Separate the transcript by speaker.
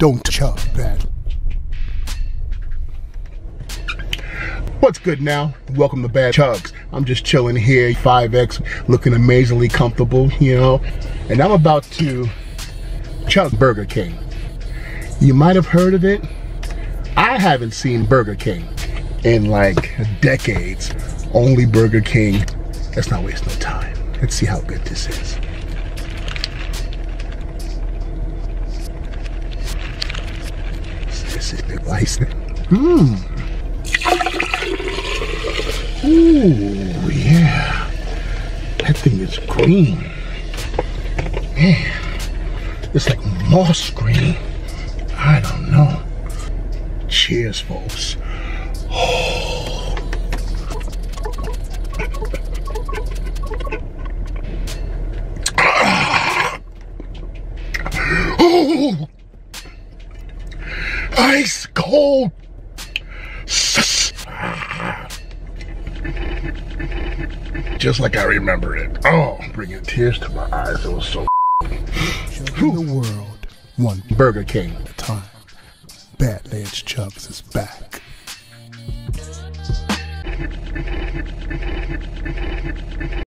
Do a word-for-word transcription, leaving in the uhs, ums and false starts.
Speaker 1: Don't chug bad. What's good now? Welcome to Bad Chugs. I'm just chilling here, five X, looking amazingly comfortable, you know. And I'm about to chug Burger King. You might have heard of it. I haven't seen Burger King in like decades. Only Burger King. Let's not waste no time. Let's see how good this is. This is big ice. Mmm. Ooh, yeah. That thing is green. Man, it's like moss green. I don't know. Cheers, folks. Oh. Oh. Ice cold. Just like I remember it. Oh, bringing tears to my eyes. It was so
Speaker 2: In the world, one
Speaker 1: Burger King
Speaker 2: at a time. BadlandsChugs is back.